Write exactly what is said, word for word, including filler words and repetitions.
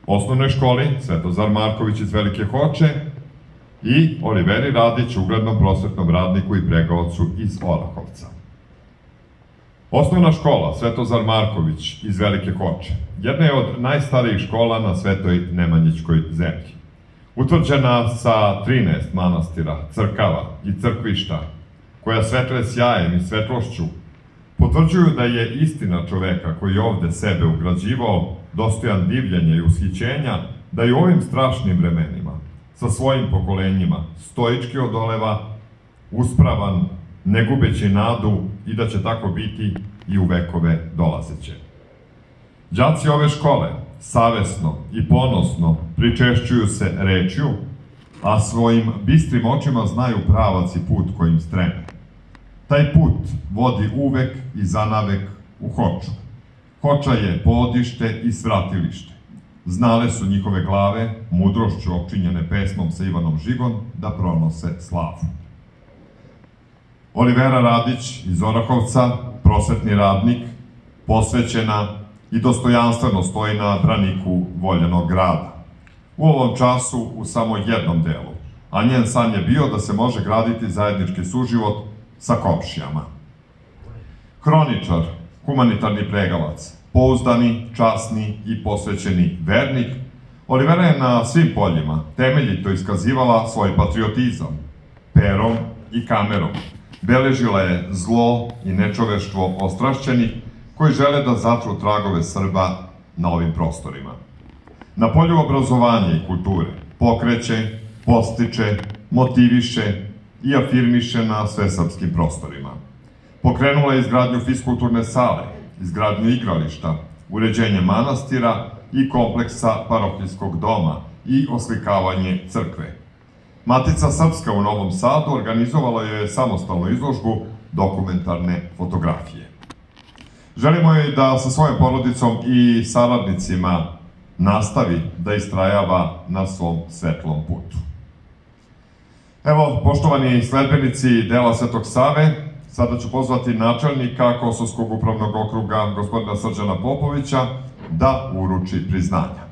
osnovnoj školi Svetozar Marković iz Velike Hoče i Oliveri Radić, uglednom prosvetnom radniku i pregaocu iz Orahovca. Osnovna škola Svetozar Marković iz Velike Hoče jedna je od najstarijih škola na Svetoj Nemanjićkoj zemlji. Utvrđena sa trinaest manastira, crkava i crkvišta, koja svetle sjajem i svetlošću potvrđuju da je istina čoveka koji je ovde sebe ugrađivao dostojan divljenja i ushićenja, da i u ovim strašnim vremenima sa svojim pokolenjima stoički odoleva, uspravan, ne gubeći nadu i da će tako biti i u vekove dolazeće. Đaci ove škole savesno i ponosno pričešćuju se rečju, a svojim bistrim očima znaju pravac i put kojim streme. Taj put vodi uvek i zanavek u Hoču. Hoča je podište i svratilište. Znale su njihove glave, mudrošću opčinjene pesmom sa Ivanom Žigom, da pronose slavu. Olivera Radić iz Orahovca, prosvetni radnik, posvećena i dostojanstveno stoji na braniku voljenog grada. U ovom času u samo jednom delu, a njen san je bio da se može graditi zajednički suživot sa komšijama. Hroničar, humanitarni pregavac, pouzdani, časni i posvećeni vernik, Olivera je na svim poljima temeljito iskazivala svoj patriotizam, perom i kamerom. Beležila je zlo i nečoveštvo ostrašćenih koji žele da zatru tragove Srba na ovim prostorima. Na polju obrazovanja i kulture pokreće, postiče, motiviše i afirmiše na svesrpskim prostorima. Pokrenula je izgradnju fiskulturne sale, izgradnju igrališta, uređenje manastira i kompleksa parohijskog doma i oslikavanje crkve. Matica Srpska u Novom Sadu organizovala je samostalnu izložbu dokumentarne fotografije. Želimo joj da sa svojom porodicom i saradnicima nastavi da istrajava na svom svetlom putu. Evo, poštovani sledbenici dela Svetog Save, sada ću pozvati načelnika Kosovskog upravnog okruga, gospodina Srđana Popovića, da uruči priznanja.